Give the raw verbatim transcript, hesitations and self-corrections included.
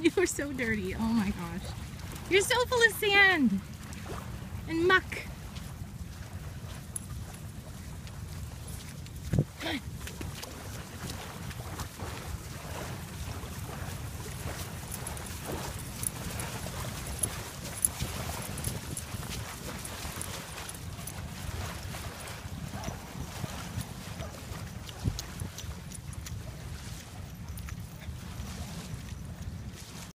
You are so dirty. Oh my gosh. You're so full of sand and muck.